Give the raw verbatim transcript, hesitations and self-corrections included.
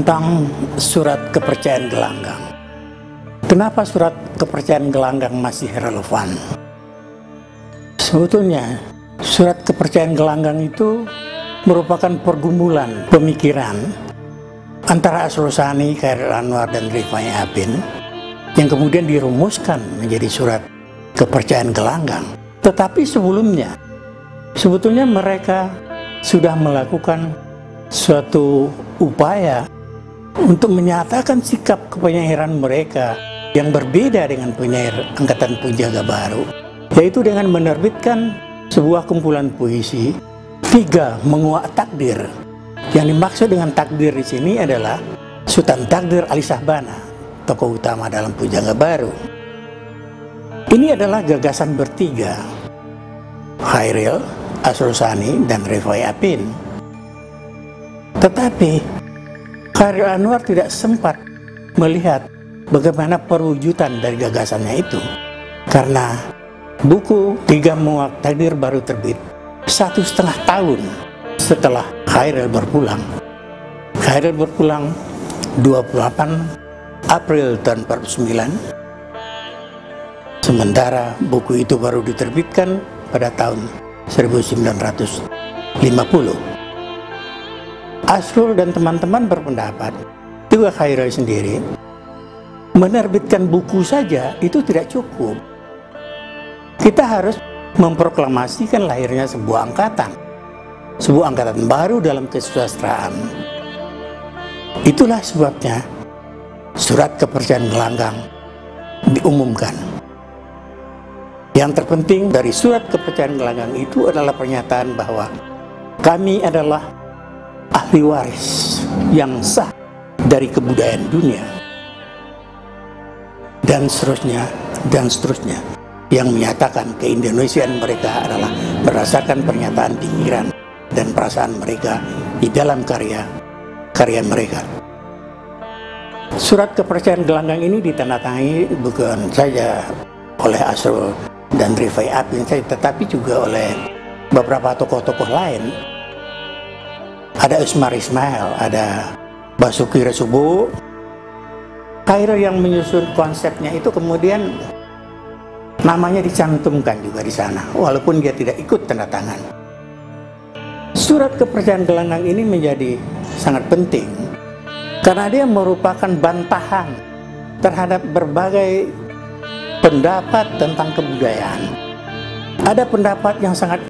tentang surat kepercayaan gelanggang. Kenapa surat kepercayaan gelanggang masih relevan? Sebetulnya surat kepercayaan gelanggang itu merupakan pergumulan pemikiran antara Asrul Sani, Chairil Anwar, dan Rifai Apin yang kemudian dirumuskan menjadi surat kepercayaan gelanggang. Tetapi sebelumnya, sebetulnya mereka sudah melakukan suatu upaya untuk menyatakan sikap kepenyairan mereka yang berbeda dengan penyair Angkatan Penjaga Baru, yaitu dengan menerbitkan sebuah kumpulan puisi, Tiga Menguak Takdir. Yang dimaksud dengan takdir di sini adalah Sultan Takdir Ali Shahbana, tokoh utama dalam Penjaga Baru. Ini adalah gagasan bertiga, Chairil, Asrul Sani, dan Rifai Apin. Tetapi Chairil Anwar tidak sempat melihat bagaimana perwujudan dari gagasannya itu, karena buku Tiga Menguak Takdir baru terbit satu setengah tahun setelah Chairil berpulang. Chairil berpulang dua puluh delapan April tahun empat puluh sembilan, sementara buku itu baru diterbitkan pada tahun seribu sembilan ratus lima puluh. Asrul dan teman-teman berpendapat, juga Chairil sendiri, menerbitkan buku saja itu tidak cukup. Kita harus memproklamasikan lahirnya sebuah angkatan, sebuah angkatan baru dalam kesusastraan. Itulah sebabnya surat kepercayaan gelanggang diumumkan. Yang terpenting dari surat kepercayaan gelanggang itu adalah pernyataan bahwa kami adalah ahli waris yang sah dari kebudayaan dunia, dan seterusnya dan seterusnya, yang menyatakan keindonesiaan mereka adalah berdasarkan pernyataan pikiran dan perasaan mereka di dalam karya-karya mereka. Surat kepercayaan gelanggang ini ditandatangani bukan saja oleh Asrul dan Rifai Apin saja, tetapi juga oleh beberapa tokoh-tokoh lain. Ada Usmar Ismail, ada Basuki Resubu. Chairil yang menyusun konsepnya itu kemudian namanya dicantumkan juga di sana, walaupun dia tidak ikut tanda tangan. Surat kepercayaan gelanggang ini menjadi sangat penting karena dia merupakan bantahan terhadap berbagai pendapat tentang kebudayaan. Ada pendapat yang sangat